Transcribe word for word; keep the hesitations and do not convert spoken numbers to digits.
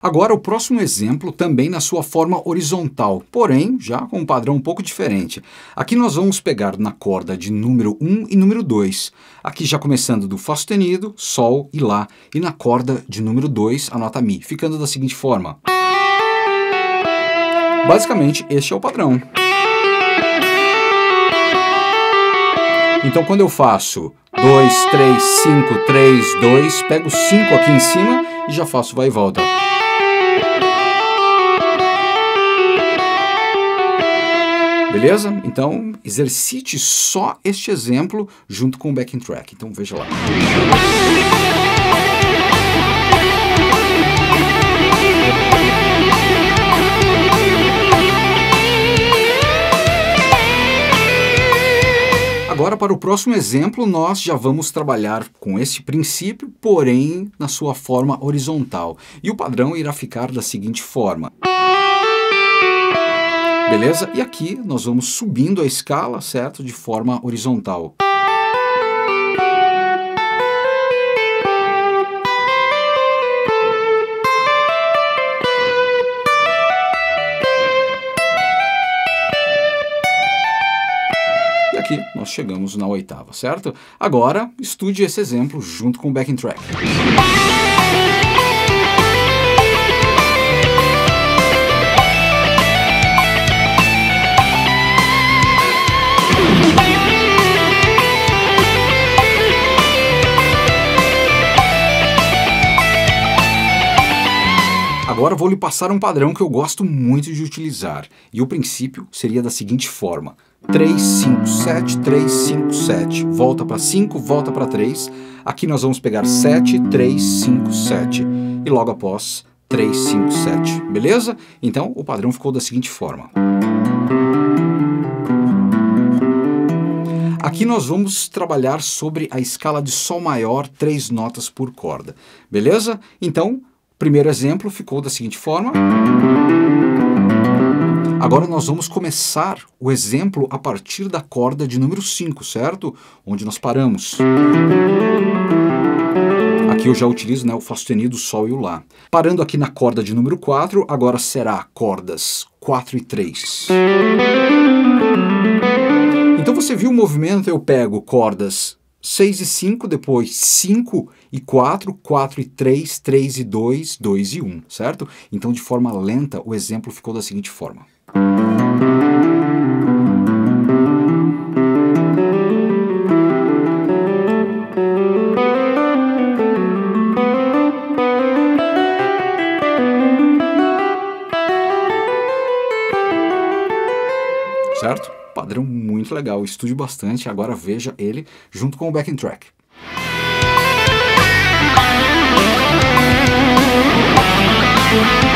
Agora o próximo exemplo também na sua forma horizontal, porém já com um padrão um pouco diferente. Aqui nós vamos pegar na corda de número um e número dois. Aqui já começando do Fá sustenido, Sol e Lá. E na corda de número dois, a nota Mi, ficando da seguinte forma. Basicamente, este é o padrão. Então quando eu faço dois, três, cinco, três, dois, pego cinco aqui em cima e já faço vai e volta. Beleza? Então, exercite só este exemplo junto com o backing track. Então, veja lá. Agora, para o próximo exemplo, nós já vamos trabalhar com esse princípio, porém na sua forma horizontal. E o padrão irá ficar da seguinte forma. Beleza? E aqui nós vamos subindo a escala, certo? De forma horizontal. E aqui nós chegamos na oitava, certo? Agora, estude esse exemplo junto com o backing track. Agora vou lhe passar um padrão que eu gosto muito de utilizar. E o princípio seria da seguinte forma. três, cinco, sete, três, cinco, sete. Volta para cinco, volta para três. Aqui nós vamos pegar sete, três, cinco, sete. E logo após, três, cinco, sete. Beleza? Então, o padrão ficou da seguinte forma. Aqui nós vamos trabalhar sobre a escala de Sol maior, três notas por corda. Beleza? Então, o primeiro exemplo ficou da seguinte forma. Agora nós vamos começar o exemplo a partir da corda de número cinco, certo? Onde nós paramos. Aqui eu já utilizo, né, o Fá sustenido, o Sol e o Lá. Parando aqui na corda de número quatro, agora será cordas quatro e três. Então você viu o movimento? Eu pego cordas seis e cinco, depois cinco e quatro, quatro e três, três e dois, dois e um, certo? Então, de forma lenta, o exemplo ficou da seguinte forma. Certo? Padrão muito legal, estude bastante, agora veja ele junto com o backing track. Música